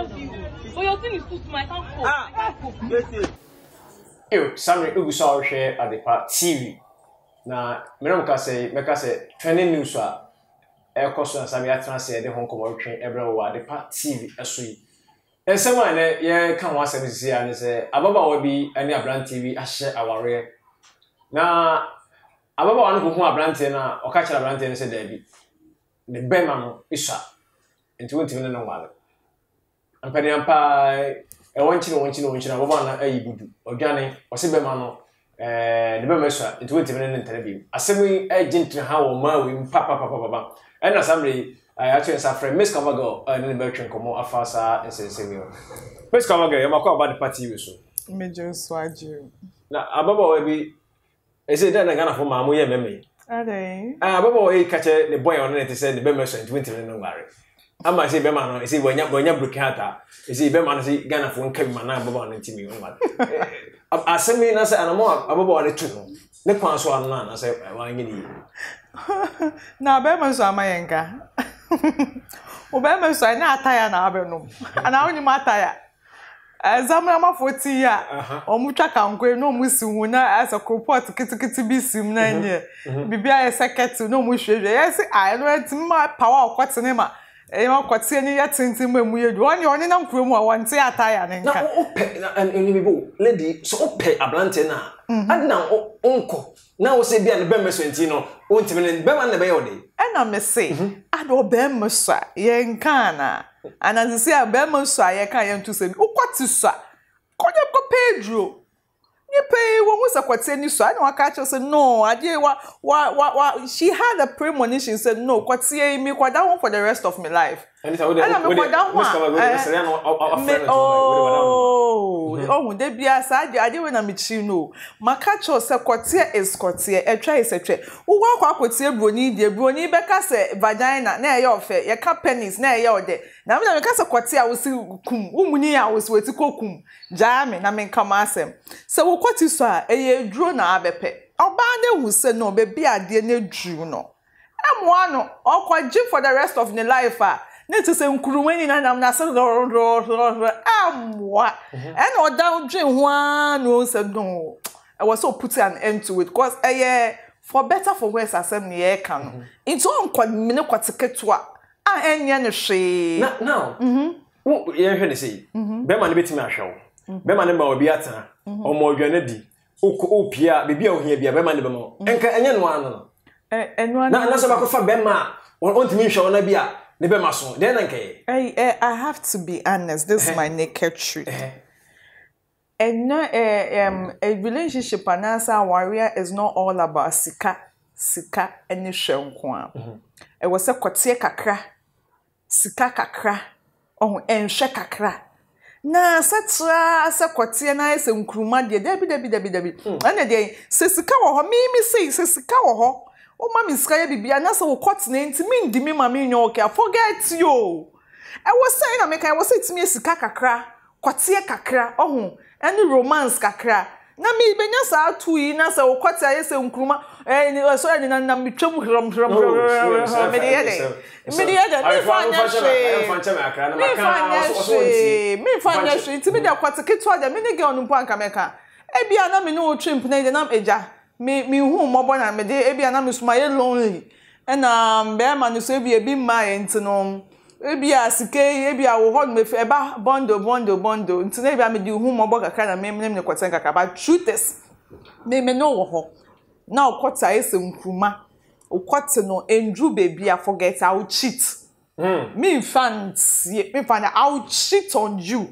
love you. But your thing is too small. I can't cope. Yes. Yo, Sammy, you saw share at the part TV. Na me say trending news a cost na Sammy atranse de hon komo twen ebra wo at the part TV eso yi. E se wan ye kan wa asem sisi ya ne se ababa wa bi ani abran TV ahye aware. Na ababa wa no ko abrante na o ka kira abrante ne se da bi. Ne bema no isa. Enti won timi no wale. Ampani ampa e wonchi na baba na ayi budu. Odwane o se bema no the bema so enti won timi no ntare asemi e gintin ha wo ma we papa. And assembly I actually suffer Miss Cavago and the Bertrand Como Afasa and Senseo. Miss Cavago, you talk about the party so. Major Swaju. Now, Ababa will be is it then again for Mamuya Meme? Are they? Ababa will catch the boy on it to send the Bemerson and 20 no worry. I might say Beman, is it when you're Brucata? Is it Beman, is it Ghana for Kevman, Ababa and Timmy? I send me as an more Ababa on it too. The Panswan, I say, I want you. Na bema so amayenka. Obema so na ataya na abenum. Ana woni mataya. Zamra ma 40 ya. Omutwa kankwe no musihu na as a report kitikiti bisim na nye. Bibia ye secret no mu hwehwe. Yes, I know ma power okwotene ma. E ma kwotene ni yatintim mu yedu. Oni na mkuru mu a wonte ataya ne nka. Na ope na enibibo lady so ope ablante na. Adna onko. Na wo se bia ne bemma so enti no wontime ne bemma ne be yode e na me se ado bemma so ye nka na anansi a bemma so ye kan ye ntu se ukwati so konye ko pedro ni pay wo mu sakwati ni so na waka che se no ade wa she had a premonition said no kwati e mi kwada hon for the rest of my life and I oh de bia sa ade we na me chi no maka cho se kwati is kwati etwa is etwa wo kwa kwati broni be ka se vagina na ye ofe ye ka penis na ye ode na me ka se kwati a wo si kum wo muni a wo si weti kokum jame na me kama asem se wo kwati so a eye duro na abepe oba na hu se no be bia ade na duru no amoa no okwaji for the rest of the life ne to say nkurumani na nam na se amwa and o down dream ho no se no I was so put an end to it because for better for worse asem ne ye ka no into on mine kwateketua enye ne hwe now wo ye hwe ne sei be ma ne betimi ahwe wo be ma ne ba obi atena o mo odwane di opia bibia ohia bia be ma ne be ma enka enye no ano no na so ba ko fa be ma won timi hwe wona bia ne be ma so then enka I have to be honest, this is my naked truth. And no, a relationship and answer warrior is not all about sika any shenkwa. It was a kotie kakra, sika kakra, oh, and kakra. Na satra sa kotie na ese nkruma de debi. And dey se sika wo ho me say se sika wo ho. O ma mi sika ye bibia na se wo kwot na ntimi ndimi ma me nyo okay, forget you. I was saying I was saying to me sika kakra, kwatie kakra, any romance kakra. Na me benya sa atu yi na se wo kwatie ye se nkruma, so any na me twam hrom. Me de yede. Me fanya shwe, ti me de kwatie keto de me ne ge onumpo anka meka. E bia na me no trimp na de na eja. Me hu mobo na me de e bia na me suma ye lonely. E na be ma no so e bia bi ma ye ntino. Ebia sike ebia wo hot me fe ba bondo ntine ebia me di hu mo kakra na me ne kweten kakra ba truth is me no wo ho na okota ese nkruma okota no endru baby I forget I will cheat me fancy me fan I will cheat on you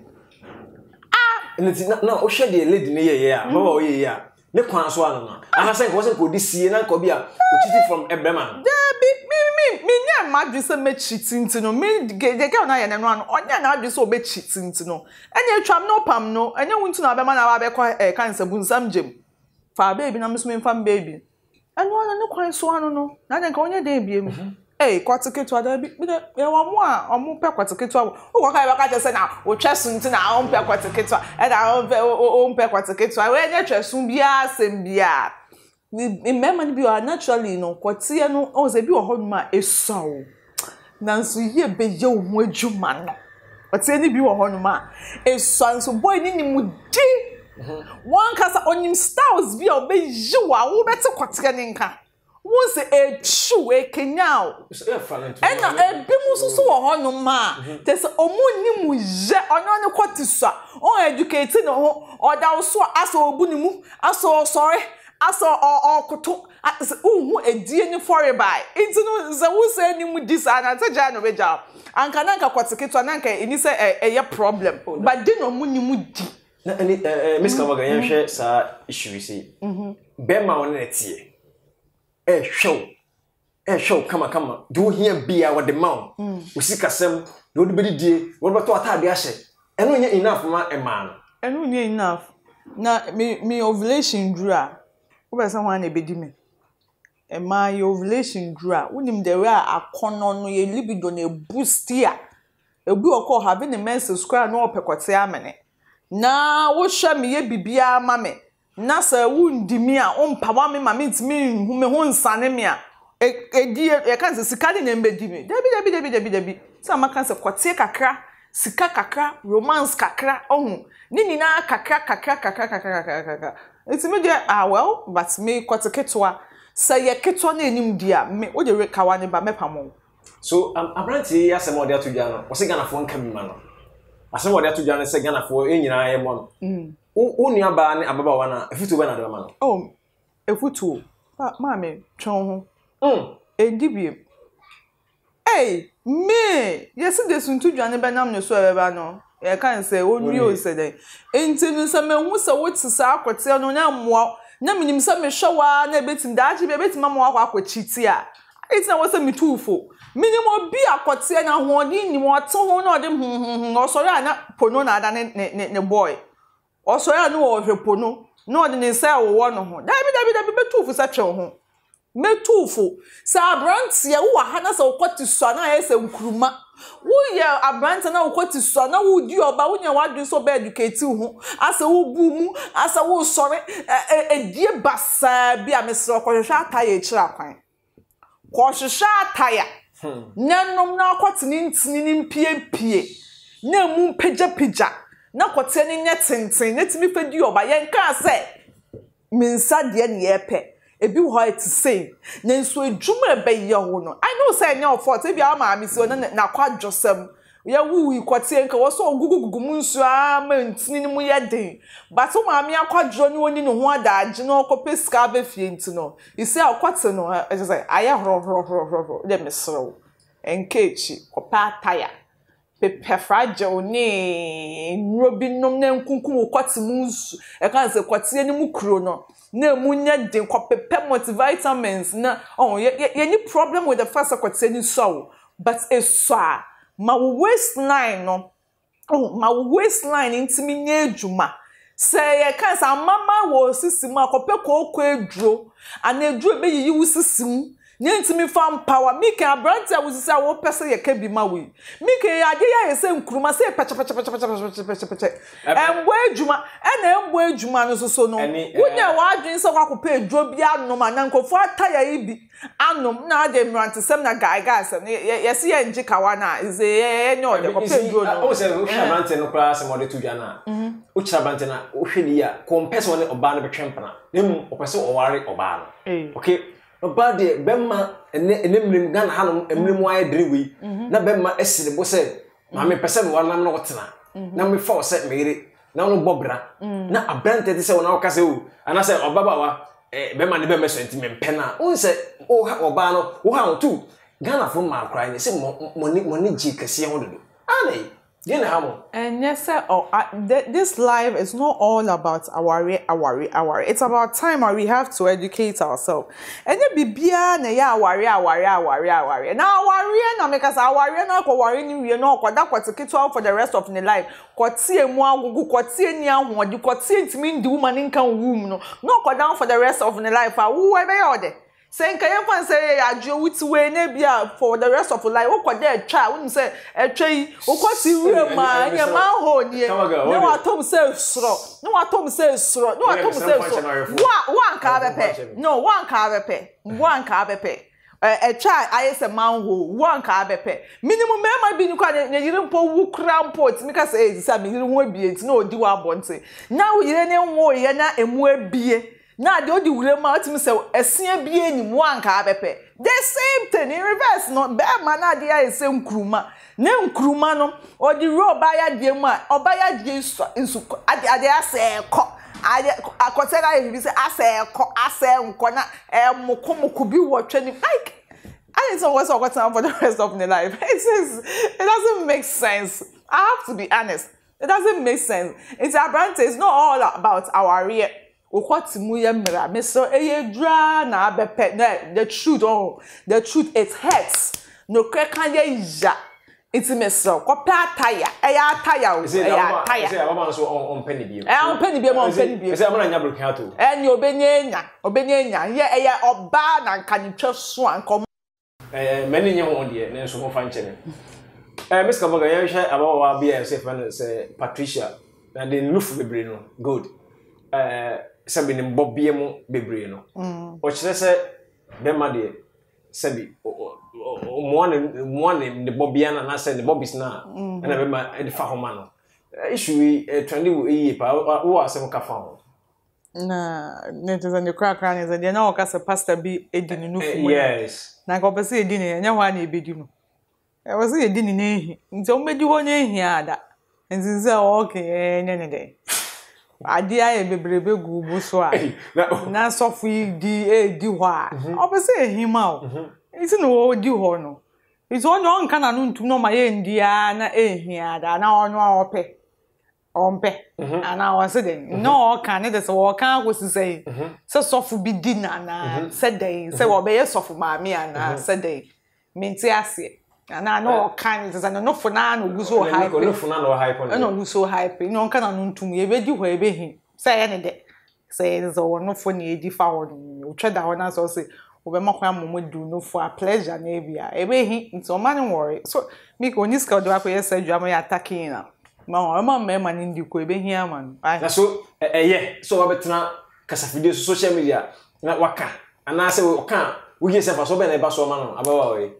na o hwe de lady ne ye ya baba o ye ya ne kwan so anu na ana sen ko sen ko di sie na ko bia o cheat from ebrema me nya madu se me cheating no me de girl na ye no ano onya na adu se o be cheating no enya twam no pam no enya wuntu na be ma na ba be kwa kansa bunsam jem fa baby na me fam baby enu ana ne kwan so ano no na de nka onya de biem kwatiketu ada bi ye wa mu a omu pe kwatiketu o kwa kai ba ka je se na o twesun ti na o pe kwatiketu e da o pe kwatiketu we nya twesun bia sem bia remember bi o naturally no kwatie no o ze bi o ho ma esawo nanso ye be ye wo adwuma no Otie ni bi wo ho no ma so boy ni mu di one kasa onim styles bi obeyi wa wo beti kwotire ni nka won se echu ekenyao ena ebi mu susu wo ho no ma te se omu ni mu je ono ne kwotisa on educate no ho oda so aso obu ni mu aso sorry aso okoto uhu edie ni forebuy intinu ze wo se ni mu disa na teja no beja anka nanka kwotiketo nanka eni se eye problem but dey no mu ni mu di na ani Miss Kavaga yan hwe sa issue si be ma won na tie show kama do here bia with the mouth usikasem do bedi die wo beto atade ahye eno nya enough ma ema no eno nya enough na me ovulation dura wo be say wan na bedi me ema your ovulation dura unim the way akono no ye libido na boost ya ebi okọ having the menses square no opekote amene na wo hwe me ye bibia ma me na sa wundimi a ompawa me ma me ntimi hu me ho nsane me a edi e kan se sika na mbedi me debi sa maka se kote kakra sika kakra romance kakra ohun ni na kakra ntimi de well but me kote ketwa sa ye ketwa na enim dia me o de kawa ne ba mepamo so abranti asem ode atudwa no wo se Ghana fo nka mi ma no asem ode atudwa no se Ghana fo enyina ye mo no uni aba ne ababa wana efutu be na do ma no efutu ma me twon ho edibie me yes de suntu dwane be nam ne so ebe no e kan se onwi o se de enti no se me hu se woti sa akote no na mmoa na minim se me hwewa na betim da agi be betim ma akwachi a enti na wo se mitufo minim obi akote na hoodi ni mo to ho na ode o sori ana pono na ada ne boy o sori ana wo hwepono na ode ne se wo no ho dabi betufu sa twe ho metufu sa abrantie wo ha na sa ukoti so na ese nkuruma wo ye abrantie na ukoti so na wo di oba wo nya wadu so be educate ho asa wo bu mu asa wo sori edie basa bi amesro kwhwehwa ataya ekira kwan kwhwehwa ataya nanom na akwatini ntini mpie na mu pejapija na kwate ni nyetenten netimi fedi oba yen ka se minsa de ne yepe ebi ho it say na nso adwuma ebe ye ho no I know say nya ofort ebi ama mi si na kwadwosem ya wuwi kwate nka wo so ogugugugu mu nso ama ntini ni mu ye den but o ma mi akwadwo ni oni no ho adaage na okope ska be fie ntino isi akwate no say aye horo de mesro enkechi kopa taya pepe fragile ni nrobinom na nkunkum kwate mu nsu e kan se kwate ni mu kuro no na mu nya den kopepe multivitamins na ye ni problem with the first kwate ni so but eso ma waistline no ma waistline intimi nya adwuma say ye kan sa mama wo sisimu akope kokko eduro ana eduro be yiyi wo sisimu nyentimi fam power mike abrante awusisi a wo pese ye ka bi ma we mike ade ya yese nkuruma se peche embo adwuma ena embo adwuma no so no wunya wadwen se kwakopa eduro bi anom anankofo ataya ibi anom na ade mrante sem na gaiga sem yesi ye nji kawa na ize ye nyo de kopa eduro no o se wo abrante no kra se mode tudwa na o kira abrante na o hwedi ya compare one oba no betwempana nemu opese oware oba no okay Obade bemma enemlim Ghana hanom emlim waye driwi na bemma esire bo se ma me pese me wanam no wotena na me fa se mere na no bobra na abrante te se wona waka se o ana se obaba wa bemma ne bemma sentiment pena o se o ha oba no wo ha tu Ghana fo ma kra ni se mo ji kase ho dodo anai and yes, sir. This life is not all about our. It's about time where we have to educate ourselves. And you be na ya worry. Now worry na make us worry na ko worry ni we no ko da ko tikito for the rest of the life. Ko tie mu agugu ko tie ni ahodi ko tie ntimi ndi woman nkan womb no ko down for the rest of the life. Who e be yode? Say can you fan say ajo wuti we na bia for the rest of your life wo kwa dey twa won say etwei wo kwa si wura ma nya ma ho nie na wa tom say sro wa nka bepe no wa nka bepe try ayese mango one ka abepe minimum mema bi ni kwa na yire mpo wu krampo ti mika say say me yire wo abie ti na odi wa bonte na wo yire ne wo ye na emu abie na de odi wure ma ti me say ese abie ni one ka abepe the same thing in reverse no be ma na de ayese nkruma ne nkruma no odi ro ba ya de mu a oba ya de nsu ade ase ko akotera you say ase nko na moko bi wo twani like I didn't know what's going for the rest of my life. It doesn't make sense. I have to be honest. It doesn't make sense. It's it's not all about our real. The truth it hurts. No it's meso. Kopa tire. Tire. Say I'm so on penny beer. On penny beer. Say I'm not able to. And you obenya. Yeah, oba na kanitwa so ankom. Many young dear, then so fine channel. Miss Kamaga, you share about our beer, say Patricia, and then Luff Bebrino. Good. Sabin and Bob Biemo Bebrino. What should I say? Bema dear, Sabi, one the Bobiana, and I said the Bobby's now, and I remember the Fahomano. Issue a trendy ye, who are some cafon. Na net is on the crack runners, and you know, cast a pastor be a dinner. Yes. Na ko pese edi ne nya hwa na ebedinu e wo se edi ne nehi nti o medi ho nya hia ada nti se okay ne de ade aye bebrebe gu bu so a na sofu di ho a o pese ehima o nti no o di ho no nti onyo nka na no ntum no ma ye ndia na ehia ada na onyo a ope ompe ana o se de no ka ne de se wo ka go se sofu bi di na se de se wo be ye sofu ma mi ana se de minti ase ana no ka ne se no fo na no gu so hype no fo na no hype no gu so hype no ka na no ntum ye be di ho e be hi se ye ne de se zo no fo ne di fa ho no tweda ho na so se wo be makwa momodu no fo a pleasure na bia e be hi nti o ma ne worry so mi ko ni ska do akwa ye se dwama ya attacking na ma ni ndiko ebe hia man na so so wa betena kasa video social media na waka ana se waka we get self so be na eba so ma no abawa we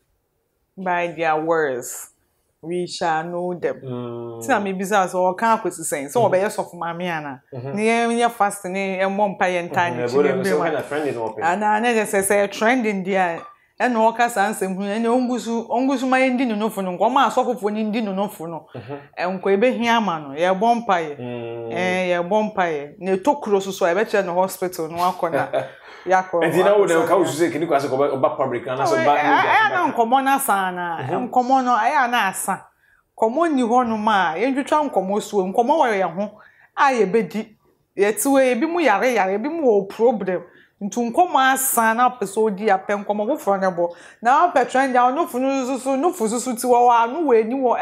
by their words we shall know them tina me bisa so waka akwesi sen so obe yesof mame ana ne fast ne emmo mpa ye ntan chi ne ana ne se trending dia ena oka sansem hu ene ongusu ma ndi no fu no nkoma asofofo ni ndi no fu no enko ebe hia ma no ye bompaye ye bompaye ne tokuro so ebe che no hospital no akona yakọ enti na wo de ka ususe kini kwase ko ba public na so ba na nkomo na sana nkomo no aya na asa komo ni ho no ma ye ntwetwa nkomo suo nkomo wo ye ho aye bedi ye tiwe ebi mu yare ebi mu o problem ntu nkomo asa na peso di apẹ nkomo go fro nebo na petrend ya no fususu ti wo wa no we ni wo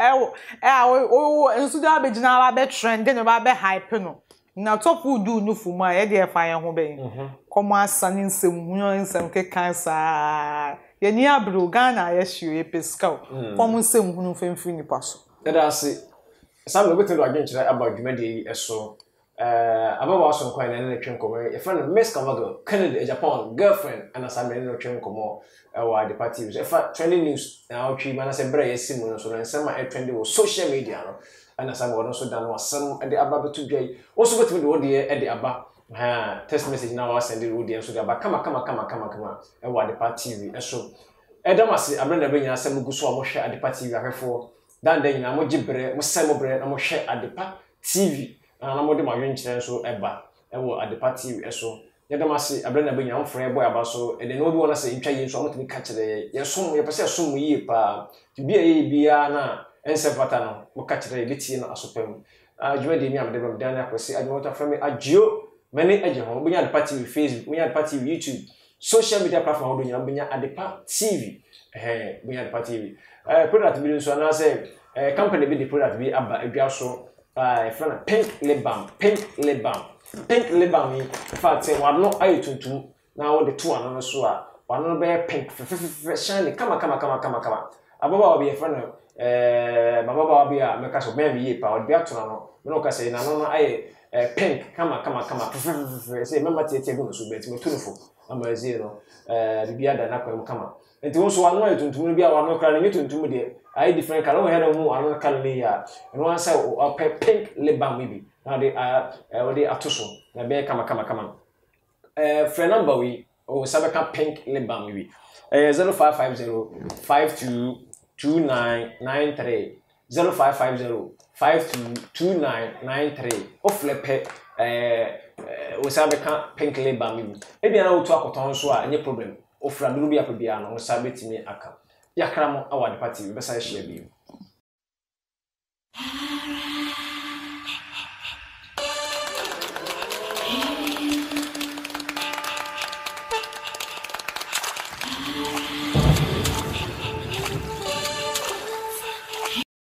nsu da be gina ba trend ne ba be hype no na top do no fu ma ye de fa ye ho be komo asa ni nsem hunyo nsem ke cancer ye ni abro Ghana ye hio ye pescal komo nsem hunu femfiri ni paso that asi some go to do again about Jumadi eso ababa so kwa na twin komo e friend Miss Kamaga Canada Japan girlfriend and asambe no twin komo wa the party e fa trending news na otwi mana se bra yesimu no so na nsema e trending wo social media no and asambe wono so dan wasam e de aba betu dwai wo so betu de wo de e de aba text message na wa send wo de so de aba kama e wa the party e so e damase abra na be nyina asem guso a mo hwe ade party ahwefo dan dan nyina mo gibre mo sem bre na mo hwe ade pa TV na mo de ma wen kire so eba e wo adepa TV eso ye dem ase abere na benya mfrɛ boy aba so e de no bi wona se ntwa ye so mo tumi ka kire ye som ye pese som yi pa ti bia ye bia na ense fata no mo ka kire ye bitie na asopam adwuma de mi am de bam dan akwese adwuma ta frame agio many agye ho benya adepa TV Facebook benya adepa TV YouTube social media platform do nyina benya adepa TV benya adepa TV product bi so na say company bi the product bi aba adwa so friend pink lip balm in fact say wa no ayi tuntum na wo de to anan so a wa no be pink shine kama ababa obi friend baba obi a meka so ben bi pa obi atuna no me no ka say na no ayi pink kama say member tie go no so bet me tunufo amazie no bibia da na kwam kama enti wo so wano tuntum bia wano kra na tuntum de ai different color we had mu wano color ni ya no one say pink lip balm maybe na de we atoso na be kama friend number we o sabeka pink lip balm maybe 0550 522993 0550 522993 o flipe o sabeka pink lip balm maybe e bia na otu akoton so a any problem ofra duru bia pa bia no sabetimi aka yakra mo award party be sa share bi